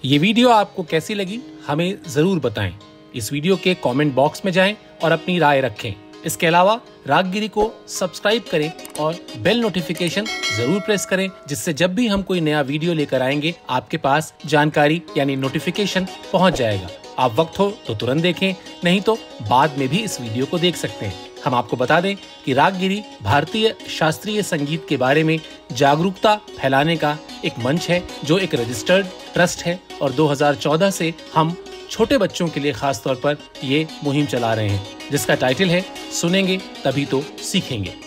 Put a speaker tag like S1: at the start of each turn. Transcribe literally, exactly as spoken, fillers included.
S1: ये वीडियो आपको कैसी लगी हमें जरूर बताएं। इस वीडियो के कमेंट बॉक्स में जाएं और अपनी राय रखें। इसके अलावा रागगिरी को सब्सक्राइब करें और बेल नोटिफिकेशन जरूर प्रेस करें, जिससे जब भी हम कोई नया वीडियो लेकर आएंगे आपके पास जानकारी यानी नोटिफिकेशन पहुंच जाएगा। आप वक्त हो तो तुरंत देखें, नहीं तो बाद में भी इस वीडियो को देख सकते हैं। हम आपको बता दें कि रागगिरी भारतीय शास्त्रीय संगीत के बारे में जागरूकता फैलाने का एक मंच है, जो एक रजिस्टर्ड ट्रस्ट है और दो हज़ार चौदह से हम छोटे बच्चों के लिए खास तौर पर ये मुहिम चला रहे हैं, जिसका टाइटल है सुनेंगे तभी तो सीखेंगे।